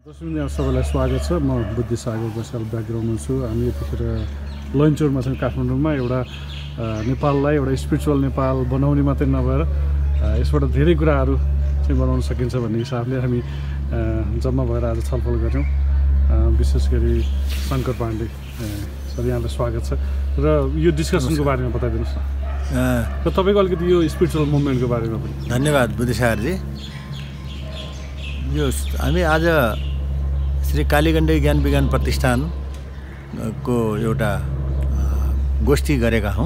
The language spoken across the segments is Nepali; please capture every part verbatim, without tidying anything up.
दर्शक सबैलाई स्वागत छ। म बुद्धि सागर बसाल ब्याकग्राउन्डमा छु। हामी यतिखेर लन्चरमा छौँ काठमाडौँमा। एउटा नेपाललाई एउटा स्पिरिचुअल नेपाल बनाउने मात्रै नभएर यसबाट धेरै कुराहरू चाहिँ बनाउन सकिन्छ भन्ने हिसाबले हामी जम्मा भएर आज छलफल गऱ्यौँ। विशेष गरी शङ्कर पाण्डे सर, यहाँलाई स्वागत छ र यो डिस्कसनको बारेमा बताइदिनुहोस् न र तपाईँको अलिकति यो स्पिरिचुअल मुभमेन्टको बारेमा पनि। धन्यवाद बुद्धि सागरजी। यो हामी आज श्री कालीगण्डकी ज्ञान विज्ञान प्रतिष्ठानको एउटा गोष्ठी गरेका हौँ।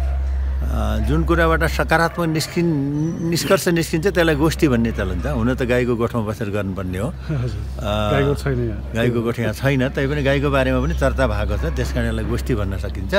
जुन कुराबाट सकारात्मक निस्किन निष्कर्ष निस्किन्छ त्यसलाई गोष्ठी भन्ने चलन छ। हुन त गाईको गोठमा बसेर गर्नुपर्ने हो, गाईको छैन, गाईको गोठ यहाँ छैन। तैपनि गाईको बारेमा पनि चर्चा भएको छ, त्यस कारण यसलाई गोष्ठी भन्न सकिन्छ।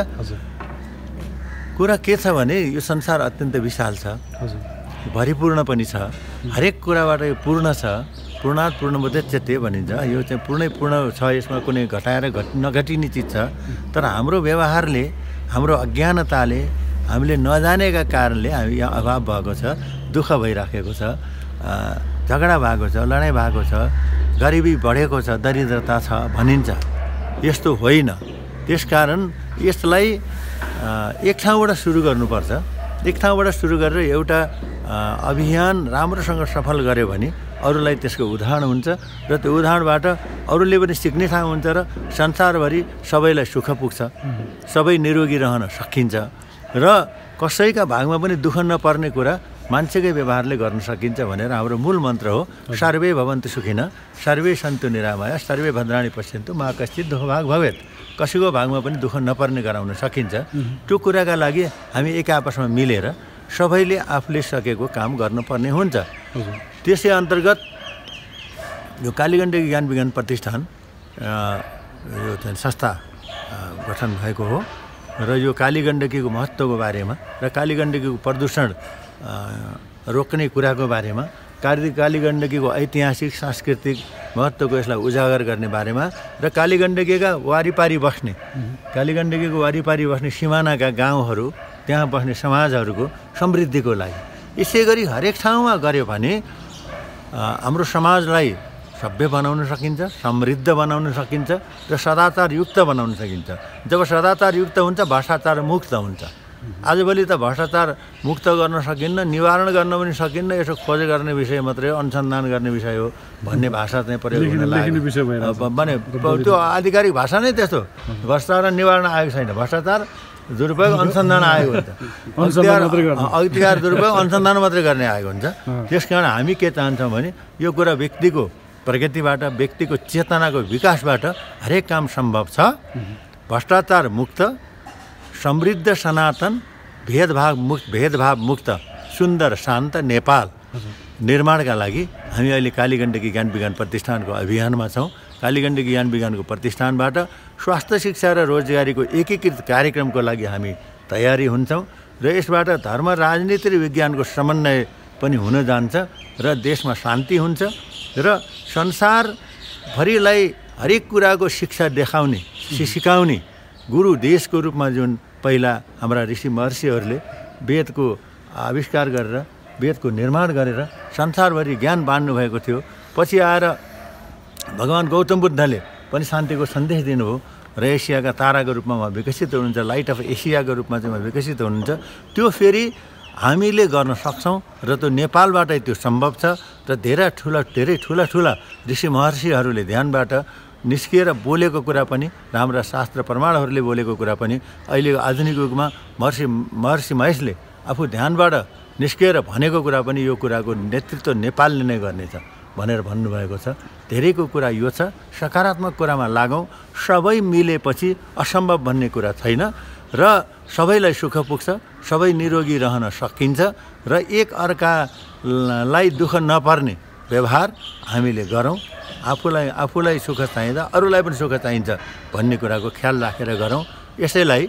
कुरा के छ भने यो संसार अत्यन्त विशाल छ, भरिपूर्ण पनि छ। हरेक कुराबाट यो पूर्ण छ। पूर्णात् पूर्णमुदच्यते भनिन्छ। यो चाहिँ पूर्णै पूर्ण छ, यसमा कुनै घटाएर घट नघटिने चिज छ। तर हाम्रो व्यवहारले, हाम्रो अज्ञानताले, हामीले नजानेका कारणले हामी यहाँ अभाव भएको छ, दुःख भइराखेको छ, झगडा भएको छ, लडाइँ भएको छ, गरिबी बढेको छ, दरिद्रता छ भनिन्छ। यस्तो होइन। त्यसकारण यसलाई एक ठाउँबाट सुरु गर्नुपर्छ। एक ठाउँबाट सुरु गरेर एउटा अभियान राम्रोसँग सफल गऱ्यो भने अरूलाई त्यसको उदाहरण हुन्छ र त्यो उदाहरणबाट अरूले पनि सिक्ने ठाउँ हुन्छ र संसारभरि सबैलाई सुख पुग्छ, सबै निरोगी रहन सकिन्छ र कसैका भागमा पनि दुःख नपर्ने कुरा मान्छेकै व्यवहारले गर्न सकिन्छ भनेर हाम्रो मूल मन्त्र हो। सर्वे भवन्तु सुखिनः, सर्वे सन्तु निरामया, सर्वे भद्राणि पश्यन्तु मा कश्चित् दुःख भाग भवेत्। कसैको भागमा पनि दुःख नपर्ने गराउन सकिन्छ। त्यो कुराका लागि हामी एक आपसमा मिलेर सबैले आफूले सकेको काम गर्नुपर्ने हुन्छ। त्यसै अन्तर्गत यो कालीगण्डकी ज्ञान विज्ञान प्रतिष्ठान यो चाहिँ संस्था गठन भएको हो र यो कालीगण्डकीको महत्त्वको बारेमा र कालीगण्डकीको प्रदूषण रोक्ने कुराको बारेमा, काली कालीगण्डकीको ऐतिहासिक सांस्कृतिक महत्त्वको यसलाई उजागर गर्ने बारेमा र कालीगण्डकीका वारिपारि बस्ने कालीगण्डकीको वारिपारि बस्ने सिमानाका गाउँहरू, त्यहाँ बस्ने समाजहरूको समृद्धिको लागि यसै गरी हरेक ठाउँमा गऱ्यो भने हाम्रो समाजलाई सभ्य बनाउन सकिन्छ, समृद्ध बनाउन सकिन्छ र सदाचारयुक्त बनाउन सकिन्छ। जब सदाचारयुक्त हुन्छ भ्रष्टाचार मुक्त हुन्छ। आजभोलि त भ्रष्टाचार मुक्त गर्न सकिन्न, निवारण गर्न पनि सकिन्न। यसो खोज गर्ने विषय मात्रै हो, अनुसन्धान गर्ने विषय हो भन्ने भाषा चाहिँ प्रयोग हुन लाग्यो भने त्यो आधिकारिक भाषा नै त्यस्तो। भ्रष्टाचार निवारण आएको छैन, भ्रष्टाचार दुरुपयोग अनुसन्धान आएको हुन्छ। अख्तियार दुरुपयोग अनुसन्धान मात्रै गर्ने आएको हुन्छ। त्यस कारण हामी के चाहन्छौँ भने यो कुरा व्यक्तिको प्रगतिबाट, व्यक्तिको चेतनाको विकासबाट हरेक काम सम्भव छ। भ्रष्टाचार मुक्त, समृद्ध, सनातन, भेदभाव मुक्त भेदभाव मुक्त सुन्दर शान्त नेपाल निर्माणका लागि हामी अहिले कालीगण्डकी ज्ञान विज्ञान प्रतिष्ठानको अभियानमा छौँ। कालीगण्डकी ज्ञान विज्ञानको प्रतिष्ठानबाट स्वास्थ्य शिक्षा र रोजगारीको एकीकृत कार्यक्रमको लागि हामी तयारी हुन्छौँ र यसबाट धर्म, राजनीति र विज्ञानको समन्वय पनि हुन जान्छ र देशमा शान्ति हुन्छ र संसारभरिलाई हरेक कुराको शिक्षा देखाउने, सिकाउने गुरु देशको रूपमा जुन पहिला हाम्रा ऋषि महर्षिहरूले वेदको आविष्कार गरेर, वेदको निर्माण गरेर संसारभरि ज्ञान बाँड्नु भएको थियो। पछि आएर भगवान् गौतम बुद्धले पनि शान्तिको सन्देश दिनुभयो र एसियाका ताराको रूपमा उहाँ विकसित हुनुहुन्छ, लाइट अफ एसियाको रूपमा चाहिँ उहाँ विकसित हुनुहुन्छ। त्यो फेरि हामीले गर्न सक्छौँ र त्यो नेपालबाटै त्यो सम्भव छ र धेरै ठुला धेरै ठुला ठुला ऋषि महर्षिहरूले ध्यानबाट निस्किएर बोलेको कुरा पनि, राम्रा शास्त्र प्रमाणहरूले बोलेको कुरा पनि अहिले आधुनिक युगमा महर्षि महर्षि महेशले आफू ध्यानबाट निस्किएर भनेको कुरा पनि यो कुराको नेतृत्व नेपालले नै गर्नेछ भनेर भन्नुभएको छ। धेरैको कुरा यो छ। सकारात्मक कुरामा लागौँ। सबै मिलेपछि असम्भव भन्ने कुरा छैन र सबैलाई सुख पुग्छ, सबै निरोगी रहन सकिन्छ र एक अर्कालाई दुःख नपर्ने व्यवहार हामीले गरौँ। आफूलाई आफूलाई सुख चाहिँदा अरूलाई पनि सुख चाहिन्छ भन्ने कुराको ख्याल राखेर गरौँ। यसैलाई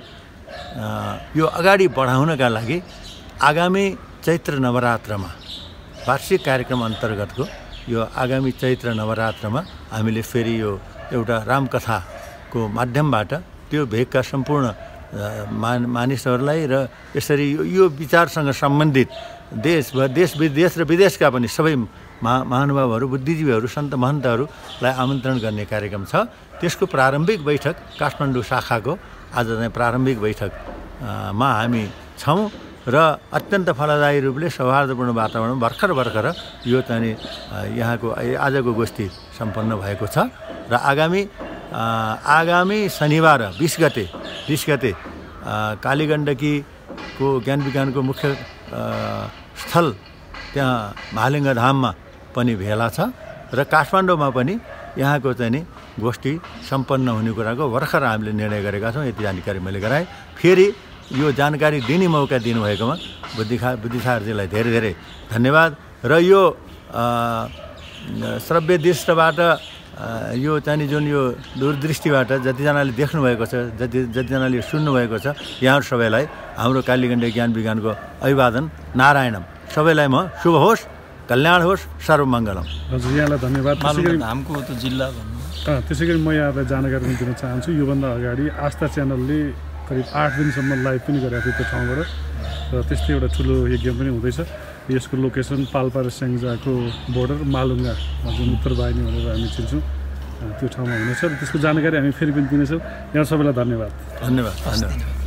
यो अगाडि बढाउनका लागि आगामी चैत्र नवरात्रमा वार्षिक कार्यक्रम अन्तर्गतको यो आगामी चैत्र नवरात्रमा हामीले फेरि यो एउटा रामकथाको माध्यमबाट त्यो भेगका सम्पूर्ण मान मानिसहरूलाई र यसरी यो विचारसँग सम्बन्धित देश देश विदेश र विदेशका पनि सबै महा महानुभावहरू बुद्धिजीवीहरू सन्त महन्तहरूलाई आमन्त्रण गर्ने कार्यक्रम छ। त्यसको प्रारम्भिक बैठक काठमाडौँ शाखाको आज चाहिँ प्रारम्भिक बैठकमा हामी छौँ र अत्यन्त फलदायी रूपले सौहार्दपूर्ण वातावरण भर्खर भर्खर यो चाहिँ यहाँको आजको गोष्ठी सम्पन्न भएको छ र आगामी आगामी शनिबार बिस गते बिस गते कालीगण्डकीको ज्ञान विज्ञानको मुख्य स्थल त्यहाँ महालिङ्ग धाममा पनि भेला छ र काठमाडौँमा पनि यहाँको चाहिँ नि गोष्ठी सम्पन्न हुने कुराको भर्खर हामीले निर्णय गरेका छौँ। यति जानकारी मैले गराएँ। फेरि यो जानकारी दिने मौका दिनुभएकोमा बुद्धिखा बुद्धिसारजीलाई धेरै धेरै धन्यवाद र यो श्रव्य दृष्टिबाट यो चाहिँ जुन यो दूरदृष्टिबाट जतिजनाले देख्नुभएको छ जति जतिजनाले सुन्नुभएको छ यहाँहरू सबैलाई हाम्रो कालीगण्डकी ज्ञान विज्ञानको अभिवादन नारायणम। सबैलाई म शुभ होस्, कल्याण होस्, सर्वमङ्गलम। हजुर यहाँलाई धन्यवाद। धामको त जिल्ला भन्नु त्यसै गरी म यहाँलाई जानकारी दिन चाहन्छु। योभन्दा अगाडि आस्था च्यानलले करिब आठ दिनसम्म लाइभ पनि गरेको थियो त्यो ठाउँबाट र त्यस्तै एउटा ठुलो यज्ञ पनि हुँदैछ। यसको लोकेसन पाल्पा र स्याङ्जाको बोर्डर मालुङ्गा जुन उत्तर वाहिनी भनेर हामी चिन्छौँ त्यो ठाउँमा हुनेछ र त्यसको जानकारी हामी फेरि पनि दिनेछौँ। यहाँ सबैलाई धन्यवाद। धन्यवाद धन्यवाद।